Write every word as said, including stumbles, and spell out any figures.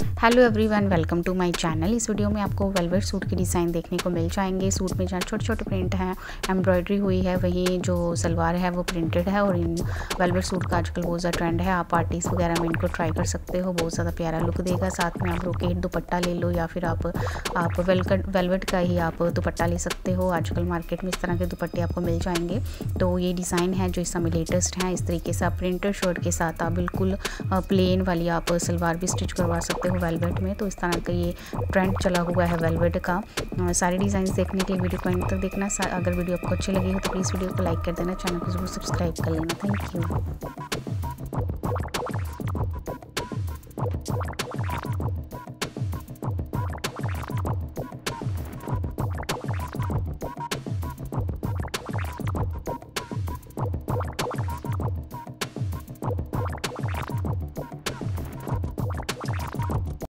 Hello everyone, welcome to my channel. इस video में आपको वेलवेट सूट के डिज़ाइन देखने को मिल जाएंगे। सूट में जहाँ छोटे छोटे प्रिंट हैं, एम्ब्रॉयडरी हुई है, वहीं जो सलवार है वो प्रिंटेड है। और इन वेलवेट सूट का आजकल बहुत ज़्यादा ट्रेंड है। आप पार्टीज़ वगैरह में इनको ट्राई कर सकते हो, बहुत ज़्यादा प्यारा लुक देगा। साथ में आप ब्रोकेट दुपट्टा ले लो या फिर आप आप वेलकट वेलवेट का ही आप दुपट्टा ले सकते हो। आजकल मार्केट में इस तरह के दुपट्टे आपको मिल जाएंगे। तो ये डिज़ाइन है जो इस समय लेटेस्ट है। इस तरीके से आप प्रिंटेड शर्ट के साथ आप बिल्कुल प्लेन वाली आप सलवार भी स्टिच करवा सकते हो वेलवेट में। तो इस तरह का ये ट्रेंड चला हुआ है वेलवेट का। सारे डिज़ाइन देखने के लिए वीडियो को एंड तक देखना। अगर वीडियो आपको अच्छी लगी हो तो प्लीज़ वीडियो को लाइक कर देना, चैनल को जरूर सब्सक्राइब कर लेना। Thank you.